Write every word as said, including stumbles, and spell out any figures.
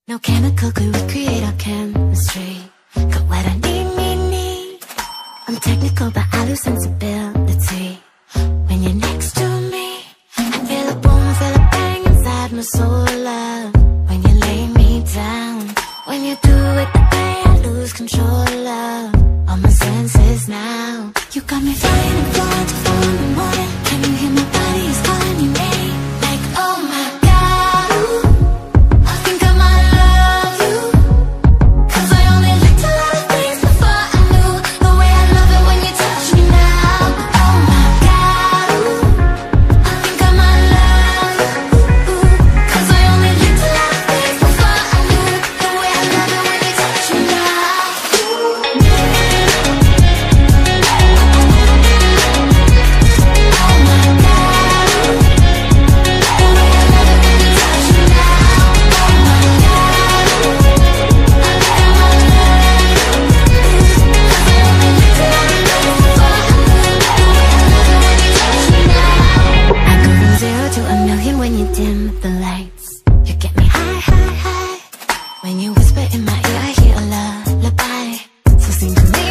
No chemical could recreate our chemistry. Got what I need, need, need. I'm technical but I lose sensibility when you're next to me. Feel a boom, feel a bang inside my soul, love. When you lay me down, when you do it the way I lose control, love. All my senses now. You got me flying and flying to four in the morning. Can you hear my body is calling your name? Like, oh my God, ooh, I think I might love you. Cause I only liked a lot of things before I knew the way I love it when you touch me now. Oh my God, ooh, I think I might love you. Cause I only liked a lot of things before I knew the way I love it when you touch me now. When you dim the lights, you get me high, high, high. When you whisper in my ear, I hear a lullaby. So sing to me